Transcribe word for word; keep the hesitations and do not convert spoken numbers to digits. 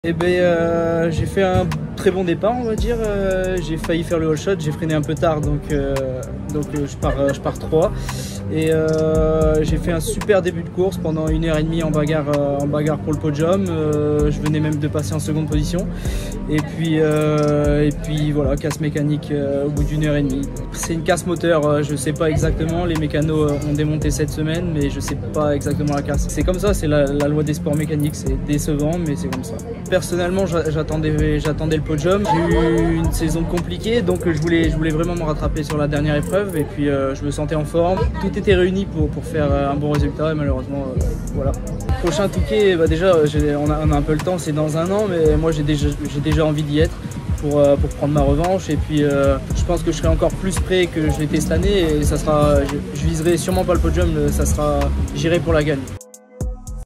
Eh ben, euh, j'ai fait un très bon départ, on va dire. Euh, j'ai failli faire le all shot, j'ai freiné un peu tard, donc, euh, donc euh, je pars, euh, je pars trois. Et euh, j'ai fait un super début de course pendant une heure et demie en bagarre, euh, en bagarre pour le podium. Euh, je venais même de passer en seconde position. Et puis, euh, et puis voilà, casse mécanique euh, au bout d'une heure et demie. C'est une casse moteur, euh, je ne sais pas exactement. Les mécanos ont démonté cette semaine, mais je ne sais pas exactement la casse. C'est comme ça, c'est la, la loi des sports mécaniques. C'est décevant, mais c'est comme ça. Personnellement, j'attendais j'attendais le podium. J'ai eu une saison compliquée, donc je voulais, je voulais vraiment me rattraper sur la dernière épreuve. Et puis, euh, je me sentais en forme. Tout était réuni pour, pour faire un bon résultat, et malheureusement, euh, voilà. Prochain Touquet, bah déjà, on a, on a un peu le temps, c'est dans un an, mais moi j'ai déjà, j'ai déjà envie d'y être pour, euh, pour prendre ma revanche. Et puis, euh, je pense que je serai encore plus prêt que je l'étais cette année, et ça sera, je, je viserai sûrement pas le podium, ça sera, j'irai pour la gagne.